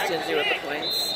stingy with the points.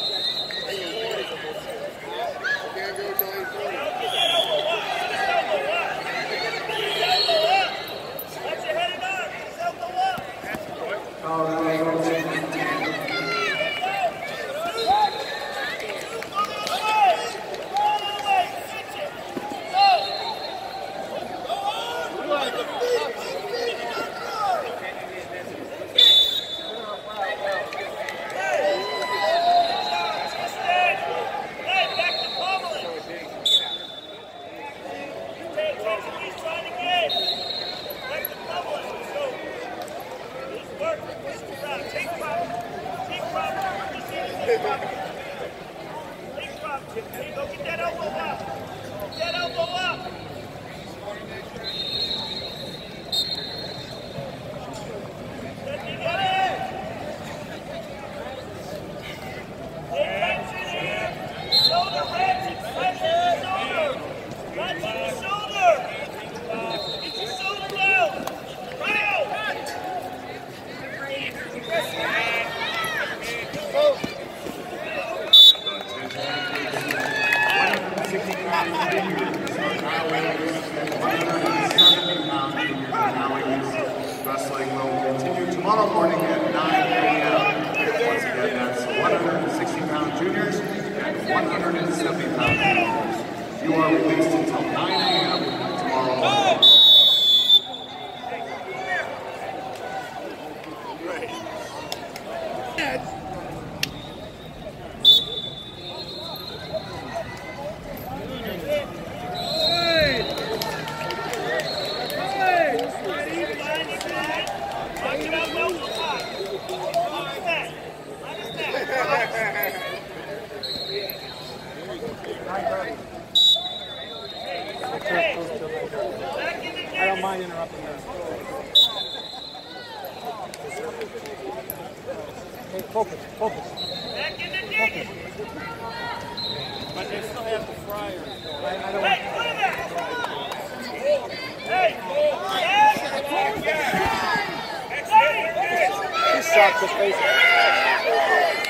Wrestling will continue tomorrow morning at 9 a.m. Once again, that's 160-pound juniors and 170-pound juniors. You are released until 9 a.m. tomorrow morning. I don't mind interrupting them. Hey, focus. Back in the digging. But they still have the fryer. I don't Hey, put him back. Hey, He sucks, let's face it.